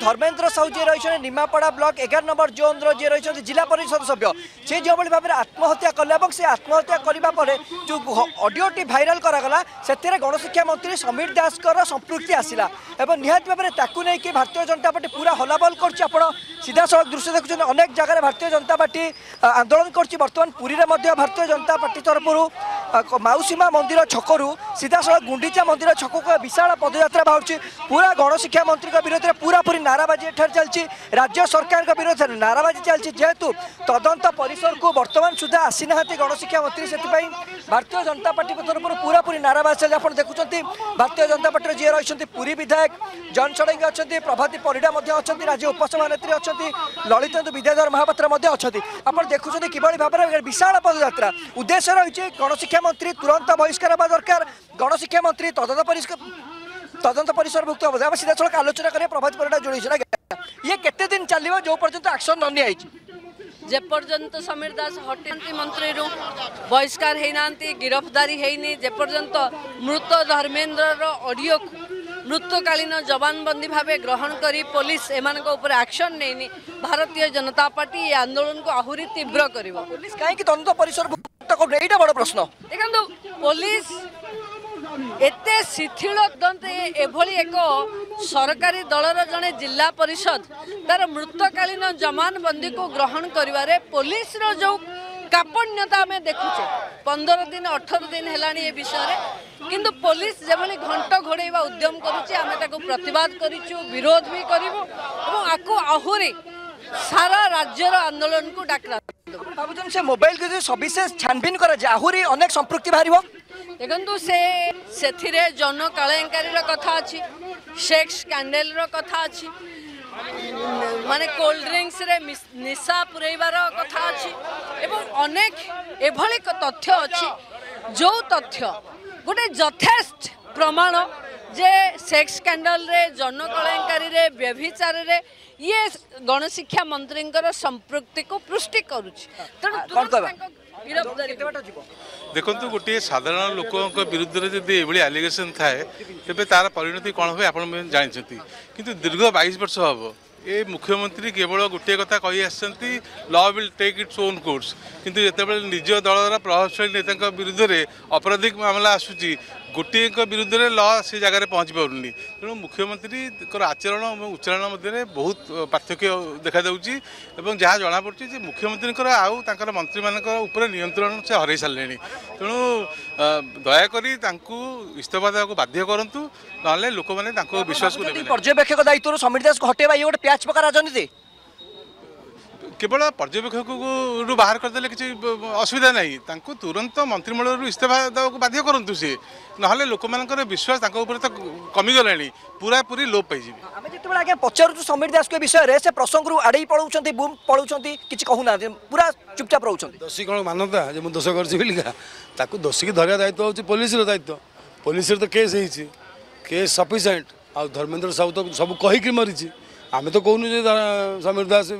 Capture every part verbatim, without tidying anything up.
धर्मेन्द्र साहू जी रही निमापड़ा ब्लॉक एगार number zone जी रही जिला परिषद सभ्य से जो भाव में आत्महत्या कले से आत्महत्या करने जो ऑडियोटी भाइराल करागला से गणशिक्षा मंत्री समीर दास संपृक्ति आसला एवं निहत भाव में नहीं भारतीय जनता पार्टी पूरा हलाबल कर सीधा सड़क दृश्य देखुं अनेक जगह भारतीय जनता पार्टी आंदोलन कर बर्तमान पुरी में भारतीय जनता पार्टी तरफ मौसीमा मंदिर छकरू सीधा सड़क गुंडीचा मंदिर छक को विशाल पदयात्रा बाहर पूरा गणशिक्षा मंत्री विरोध में पूरा पूरी नाराबाजी एठार चलती राज्य सरकार विरोध में नाराबाजी चलती जेहेतु तदंत परिसर को बर्तमान सुधा आसी ना गणशिक्षा मंत्री से भारतीय जनता पार्टी तरफ पूरा पूरी नाराबाजी चलती आप देखुं भारतीय जनता पार्टी जी रही पुरी विधायक जन षडंगी अच्छा प्रभाती परिडा अच्छा राज्य उपसभा नेत्री अच्छा ललितेन्दु विद्याधर महापात्र अच्छा आप देखुं कि भाव में विशाल पदयात्रा उद्देश्य रही गणशिक्षा मंत्री तुरंत बहिष्कार होगा दरकार गणशिक्षा मंत्री तदंत परिष्कार तदंत परिसरभुक्त हम सीधा सड़क आलोचना करें प्रभात परिडा जोड़ी ये केते दिन चलो जो पर्यंत एक्शन न निया जेपर्यंत समीर दास हटे मंत्री बहिष्कार होना गिरफ्तारी होनी जेपर्यंत मृत धर्मेन्द्र ऑडियो मृत्युकालीन जवानबंदी भाव ग्रहण करी पुलिस एमान एक्शन नहीं भारतीय जनता पार्टी ये आंदोलन को आहरी तीव्र कर पुलिस कहीं तदंत परिसर बड़ प्रश्न देखो पुलिस एते शिथिल एभली एक सरकारी दलर जड़े जिला परिषद तार मृतकालीन जमानबंदी को ग्रहण करिवारे पुलिस रो जो कापण्यता आम देखुचे पंद्रह दिन अठर दिन है ये विषय किंतु पुलिस जबली घंट घोड़ेवा उद्यम करुचे आम ताको प्रतिवाद करिचु विरोध भी करिवो एवं आको आहुरी सारा राज्यर आंदोलन को डाकरा भावुन से मोबाइल के सविशेष छानबीन कर आहुरी अनेक संपृक्ति बाहर देखु से सेथिरे जन कलंकारी कथा अच्छी सेक्स स्कैंडल कथा अच्छी माने कोल्ड ड्रिंक्स रे निशा पुरैबार कथा अच्छी एवं अनेक एभली तथ्य अच्छी जो तथ्य गोटे यथेष्ट प्रमाण जे सेक्स स्कैंडल रे जन कलंकारी रे व्यभिचार रे ये गणशिक्षा मंत्री संपृक्ति को पुष्टि करुच्ची देखु गोटे साधारण लोक विरुद्ध में जब ये आलिगेसन थाए तेज तार परिणति कौन हुए आप जानते कि दीर्घ बाईस वर्ष हम ये मुख्यमंत्री केवल गोटे कथा कही आसती law will take its own course किंतु जिते निज दलर प्रभावशाली नेता विरुद्ध में आपराधिक मामला आसूची गोटे विरुद्ध में लॉ से जगह पहुँची पारनी तेणु मुख्यमंत्री आचरण और उच्चारण मध्य बहुत पार्थक्य देखा जहाँ जना पड़ी मुख्यमंत्री आउ मंत्री मान नियंत्रण से हर सारे तेणु दयाकोरी इस्तीफा देवाक बाध्य करूँ ना लोक मैंने विश्वास को पर्यवेक्षक दायित्व समीर दास को हटेबा ये गोटे प्याच पका राजनीति केवल पर्यवेक्षक को बाहर करदे किसी असुविधा नहीं तुरंत मंत्रिमंडल इस्तीफा देवाक बाध्य करूँ सी ना लोक मान विश्वास तो कमिगला पूरा पूरी लोप पाई जो आगे पचारू समीर दास के विषय से प्रसंग आड़े पलाऊँ बुम पलाऊँ कि कहूना पूरा चुपचाप रोच दोषी कौन मानता जो मुझे दोष कर दोषी की धरिया दायित्व हूँ पुलिस दायित्व पुलिस तो केस होती केस सफिसीयंट आ धर्मेन्द्र साहू तो सब कहीकि मरी आम तो कहूँ समीर दास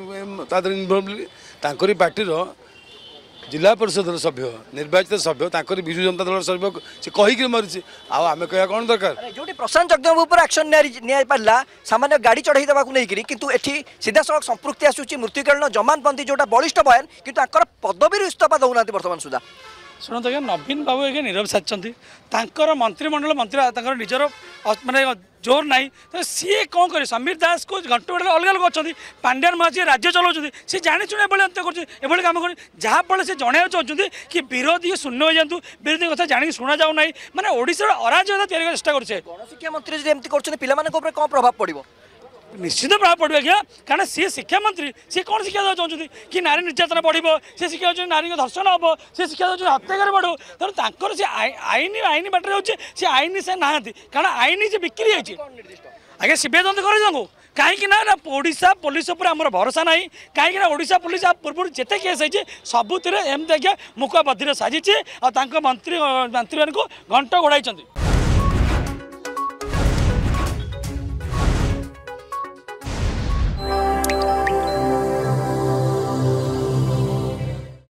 ताकरी पार्टीर जिला परिषद सभ्य निर्वाचित सभ्य ताकरी विजु जनता दल सभ्य से कहीकि मरी आम कह कौन दरकार जो प्रशांत जगदेव उपर एक्शन नि पारा सामान्य गाड़ी चढ़ाई देवाक नहीं किंतु एठी सीधा सड़क संपृक्ति आसूची मृत्युकालीन जमानबंदी जोटा बलिष्ठ बयान किंतु पदवी इस्तीफा दौना बर्तमान सुधा शुणु आज्ञा नवीन बाबू आगे नीरव साधि मंत्रिमंडल मंत्री निजर माने जोर ना तो सी कौन करे समीर दास को घंटे बेड़े अलग अलग अच्छा पांड्यान महाजी राज्य चलाऊँ सी जाणी शुणे अंत्य कर कम कर जहाँफल से जन चाहते कि विरोधी शून्य हो जातु विरोधी कथा जाणी शुणा जाऊ ना मैंने ओडिशा अराजकता या चेष्टा कर गणशिक्षा मंत्री जब कर कौन प्रभाव पड़ो निश्चित प्रभाव पड़ो आज्ञा कारण सी शिक्षा मंत्री सी कौन शिक्षा देना चाहते कि नारी निर्यातना बढ़ो सी शिक्षा चाहते नारी धर्षण हम सी शिक्षा चाहते हत्याचार बढ़ो तेणु सी आईन आईन बाटर हो सी आईन से ना कारण आईन से बिक्री होती आगे सीबीआई तदंत कर कहीं ओडिशा पुलिस आमर भरोसा ना कहीं ओडिशा पुलिस पूर्व जिते केस होती सबुत एमती आज्ञा मुख बधिर साजिचे मंत्री मंत्री मान घंट घोड़ाई।